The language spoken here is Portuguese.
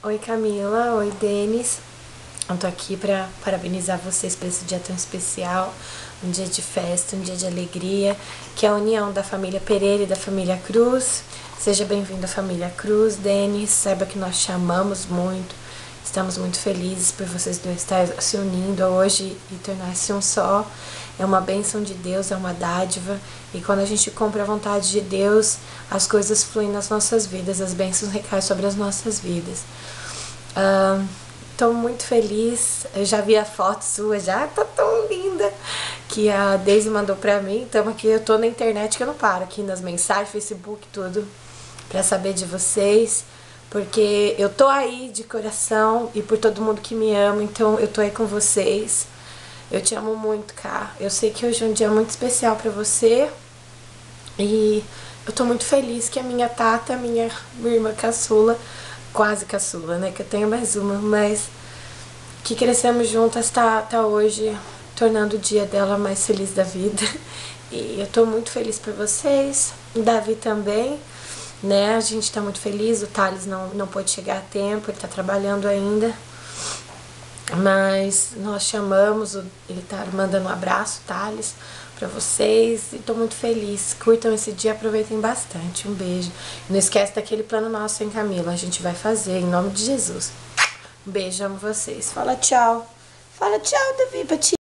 Oi Camila, oi Denis. Eu tô aqui pra parabenizar vocês por esse dia tão especial, um dia de festa, um dia de alegria, que é a união da família Pereira e da família Cruz. Seja bem-vindo à família Cruz, Denis. Saiba que nós te amamos muito. Estamos muito felizes por vocês dois estarem se unindo hoje e tornar-se um só. É uma bênção de Deus, é uma dádiva. E quando a gente cumpre a vontade de Deus, as coisas fluem nas nossas vidas, as bênçãos recaem sobre as nossas vidas. Tô muito feliz. Eu já vi a foto sua, já tá tão linda, que a Daisy mandou pra mim. Então aqui eu tô na internet que eu não paro, aqui nas mensagens, Facebook, tudo, pra saber de vocês. Porque eu tô aí de coração e por todo mundo que me ama, então eu tô aí com vocês. Eu te amo muito, Cá. Eu sei que hoje é um dia muito especial pra você. E eu tô muito feliz que a minha Tata, minha irmã caçula, quase caçula, né? Que eu tenho mais uma, mas que crescemos juntas, tá hoje tornando o dia dela mais feliz da vida. E eu tô muito feliz por vocês. O Davi também, né? A gente tá muito feliz. O Thales não pôde chegar a tempo, ele tá trabalhando ainda. Mas nós chamamos, ele tá mandando um abraço, Thales, pra vocês. E tô muito feliz. Curtam esse dia, aproveitem bastante. Um beijo. Não esquece daquele plano nosso, hein, Camila? A gente vai fazer, em nome de Jesus. Um beijo, amo vocês. Fala tchau. Fala tchau, Davi, pra ti.